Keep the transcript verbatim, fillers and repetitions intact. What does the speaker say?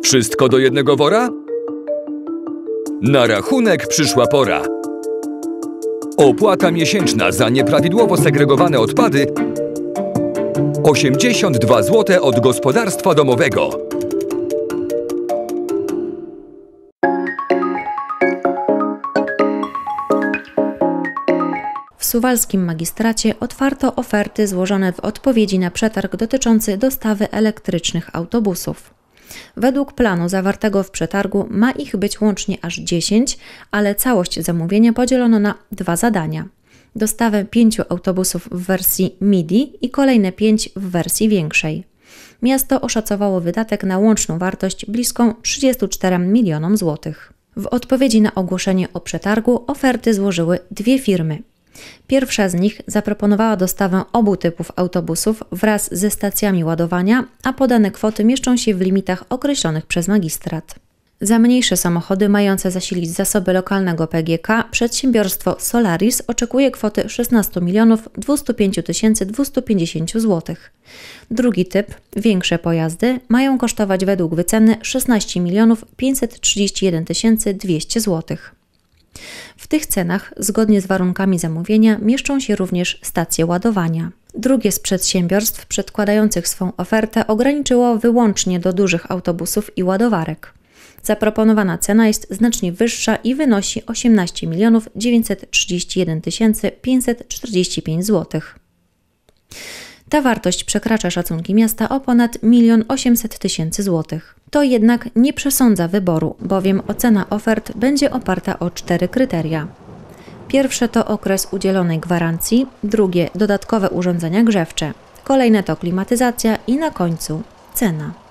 Wszystko do jednego wora? Na rachunek przyszła pora. Opłata miesięczna za nieprawidłowo segregowane odpady osiemdziesiąt dwa złote od gospodarstwa domowego. W suwalskim magistracie otwarto oferty złożone w odpowiedzi na przetarg dotyczący dostawy elektrycznych autobusów. Według planu zawartego w przetargu ma ich być łącznie aż dziesięć, ale całość zamówienia podzielono na dwa zadania. Dostawę pięciu autobusów w wersji midi i kolejne pięć w wersji większej. Miasto oszacowało wydatek na łączną wartość bliską trzydziestu czterem milionom złotych. W odpowiedzi na ogłoszenie o przetargu oferty złożyły dwie firmy. Pierwsza z nich zaproponowała dostawę obu typów autobusów wraz ze stacjami ładowania, a podane kwoty mieszczą się w limitach określonych przez magistrat. Za mniejsze samochody mające zasilić zasoby lokalnego P G K przedsiębiorstwo Solaris oczekuje kwoty szesnaście milionów dwieście pięć tysięcy dwieście pięćdziesiąt złotych. Drugi typ, większe pojazdy, mają kosztować według wyceny szesnaście milionów pięćset trzydzieści jeden tysięcy dwieście złotych. W tych cenach, zgodnie z warunkami zamówienia, mieszczą się również stacje ładowania. Drugie z przedsiębiorstw przedkładających swą ofertę ograniczyło wyłącznie do dużych autobusów i ładowarek. Zaproponowana cena jest znacznie wyższa i wynosi osiemnaście milionów dziewięćset trzydzieści jeden tysięcy pięćset czterdzieści pięć złotych. Ta wartość przekracza szacunki miasta o ponad milion osiemset tysięcy złotych. To jednak nie przesądza wyboru, bowiem ocena ofert będzie oparta o cztery kryteria. Pierwsze to okres udzielonej gwarancji, drugie dodatkowe urządzenia grzewcze, kolejne to klimatyzacja i na końcu cena.